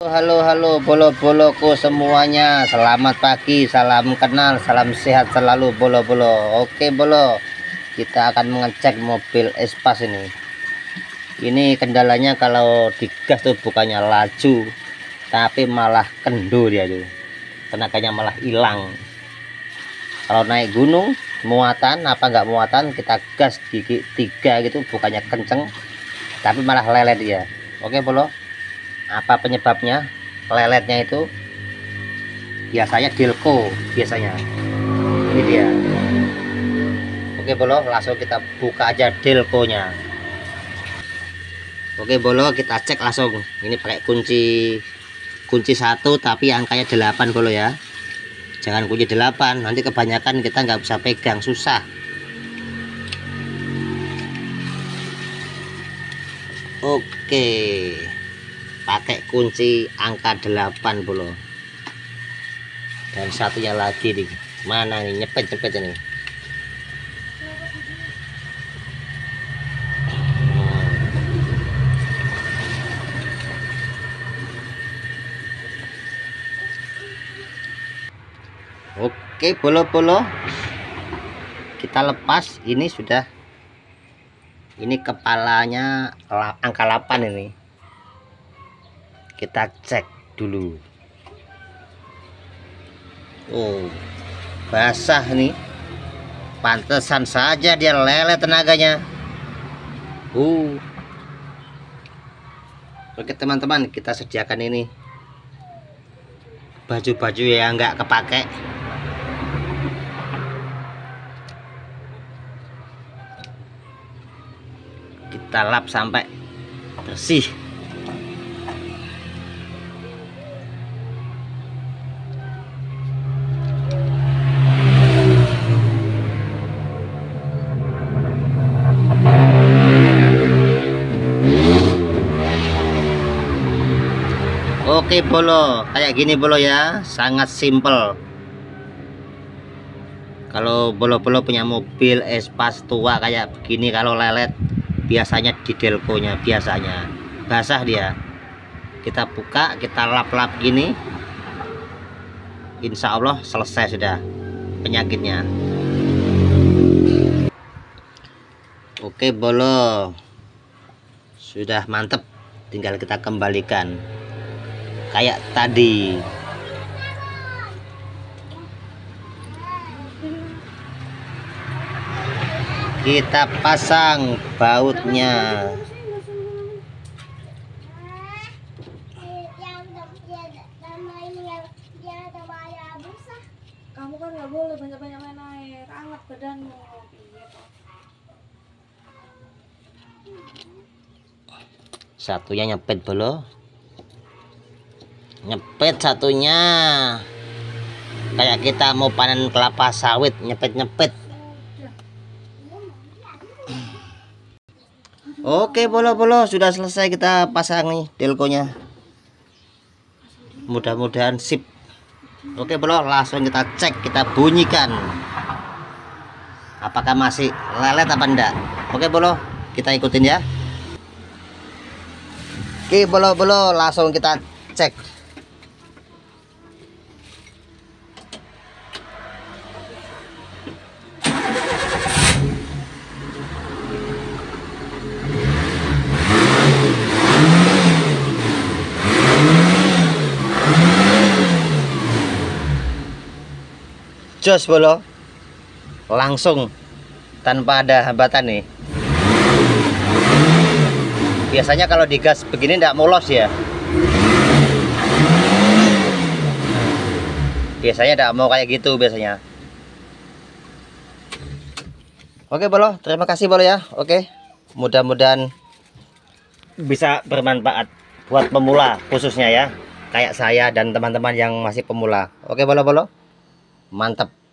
Halo bolo-boloku semuanya, selamat pagi, salam kenal, salam sehat selalu bolo-bolo. Oke bolo, kita akan mengecek mobil Espas ini. Ini kendalanya kalau digas tuh bukannya laju, tapi malah kendur ya tuh, tenaganya malah hilang. Kalau naik gunung muatan apa nggak muatan, kita gas gigi 3 gitu, bukannya kenceng tapi malah lelet dia. Oke bolo, apa penyebabnya leletnya itu? Biasanya delco, biasanya ini dia. Oke bolo, langsung kita buka aja delconya. Oke bolo, kita cek langsung. Ini pakai kunci 1 tapi angkanya 8 bolo ya, jangan kunci 8, nanti kebanyakan kita nggak bisa pegang, susah. Oke, pakai kunci angka 8 bolo. Dan satunya lagi nih, mana nih, nyepet ini. Oke bolo-bolo, kita lepas. Ini sudah, ini kepalanya angka 8 ini. Kita cek dulu. Oh, basah nih, pantesan saja dia lelet tenaganya. Oke teman-teman, kita sediakan ini baju-baju yang nggak kepake. Kita lap sampai bersih. Oke bolo, kayak gini bolo ya, sangat simple. Kalau bolo-bolo punya mobil Espas tua kayak begini, kalau lelet biasanya di delconya, biasanya basah dia. Kita buka, kita lap-lap gini, insya Allah selesai sudah penyakitnya. Oke bolo, sudah mantep, tinggal kita kembalikan kayak tadi. Kita pasang bautnya. Kamu kan nggak boleh banyak-banyak main air, anget badanmu. Satunya nyepet bolo, nyepet satunya kayak kita mau panen kelapa sawit, nyepet. Oke bolo-bolo, sudah selesai kita pasang nih delconya, mudah-mudahan sip. Oke bolo, langsung kita cek, kita bunyikan apakah masih lelet apa enggak. Oke bolo, kita ikutin ya. Oke bolo-bolo, langsung kita cek. Jos bolo, langsung tanpa ada hambatan nih. Biasanya kalau digas begini tidak molos ya, biasanya tidak mau kayak gitu biasanya. Oke bolo, terima kasih bolo ya. Oke, mudah-mudahan bisa bermanfaat buat pemula khususnya ya, kayak saya dan teman-teman yang masih pemula. Oke bolo-bolo, mantap.